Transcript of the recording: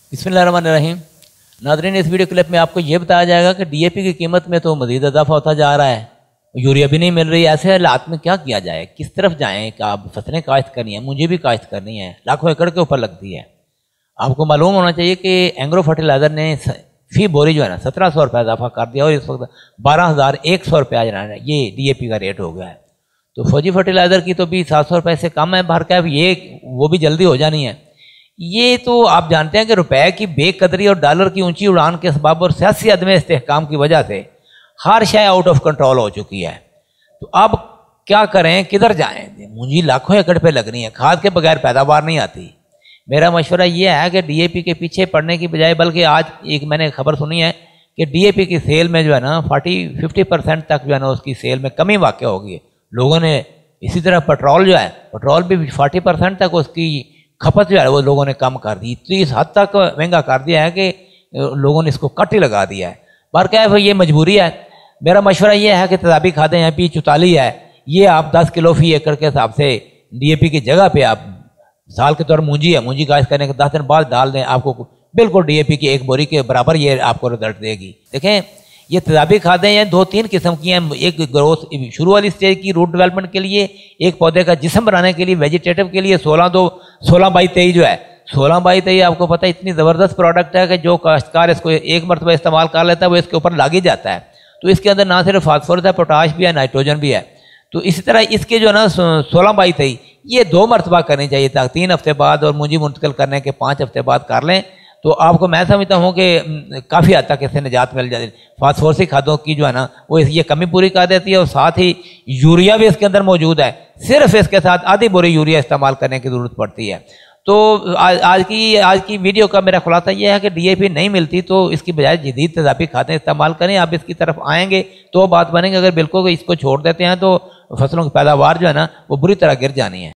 बिस्मिल्लाहिर्रहमानिर्रहीम। नाज़रीन, इस वीडियो क्लिप में आपको ये बताया जाएगा कि डीएपी की कीमत में तो मज़ीद इजाफा होता जा रहा है, यूरिया भी नहीं मिल रही। ऐसे हालात में क्या किया जाए, किस तरफ जाएँ? कि आप फसलें काश्त करनी है, मुझे भी काश्त करनी है, लाखों एकड़ के ऊपर लगती है। आपको मालूम होना चाहिए कि एंग्रो फर्टिलाइज़र ने फी बोरी जो है ना 1700 रुपये इजाफा कर दिया और इस वक्त 12,100 रुपया ये डीएपी का रेट हो गया है। तो फौजी फर्टिलाइज़र की तो भी 700 रुपये से कम है भर का, ये वो भी जल्दी हो जानी है। ये तो आप जानते हैं कि रुपए की बेकदरी और डॉलर की ऊंची उड़ान के सबब और सियासी अदम इस्तेहकाम की वजह से हर शय आउट ऑफ कंट्रोल हो चुकी है। तो अब क्या करें, किधर जाएं? मुझे लाखों एकड़ पे लगनी है, खाद के बगैर पैदावार नहीं आती। मेरा मशवरा ये है कि डीएपी के पीछे पड़ने की बजाय, बल्कि आज एक मैंने खबर सुनी है कि डीएपी की सेल में जो है ना 40-50% तक जो है ना उसकी सेल में कमी वाक़ होगी है। लोगों ने इसी तरह पेट्रोल जो है, पेट्रोल भी 40% तक उसकी खपत जो है वो लोगों ने कम कर दी। तो इस हद तक महंगा कर दिया है कि लोगों ने इसको कट ही लगा दिया है। पर क्या है, ये मजबूरी है। मेरा मशवरा ये है कि तेजाबी खादें हैं, P44 है, ये आप 10 किलो फी एकड़ के हिसाब से डीएपी की जगह पे आप साल के तौर मूंजी है, मूंजी काश्त करने के 10 दिन बाद डाल दें, आपको बिल्कुल डीएपी की एक बोरी के बराबर ये आपको रिजल्ट देगी। देखें, ये तेजाबी खादें हैं, 2-3 किस्म की हैं। एक ग्रोथ शुरू वाली स्टेज की रूट डेवलपमेंट के लिए, एक पौधे का जिस्म बनाने के लिए, वेजिटेटिव के लिए 16/23 जो है 16/23 आपको पता है इतनी ज़बरदस्त प्रोडक्ट है कि जो काश्तकार इसको एक मरतबा इस्तेमाल कर लेता है वो इसके ऊपर लाग ही जाता है। तो इसके अंदर ना सिर्फ फास्फोरस है, पोटाश भी है, नाइट्रोजन भी है। तो इसी तरह इसके जो है ना 16/23 ये 2 मरतबा करनी चाहिए था, 3 हफ्ते बाद, और मुंजी मुंतकिल करने के 5 हफ्ते बाद कर लें तो आपको मैं समझता हूँ कि काफ़ी हद तक इससे निजात मिल जाती है। फास्फोरसिक खादों की जो है ना वो ये कमी पूरी कर देती है और साथ ही यूरिया भी इसके अंदर मौजूद है। सिर्फ इसके साथ आधी बोरी यूरिया इस्तेमाल करने की ज़रूरत पड़ती है। तो आज की वीडियो का मेरा खुलासा यह है कि डीएपी नहीं मिलती तो इसकी बजाय जदीद तेजाबी खादें इस्तेमाल करें। आप इसकी तरफ आएंगे तो बात बनेंगे, अगर बिल्कुल इसको छोड़ देते हैं तो फसलों की पैदावार जो है ना वो बुरी तरह गिर जानी है।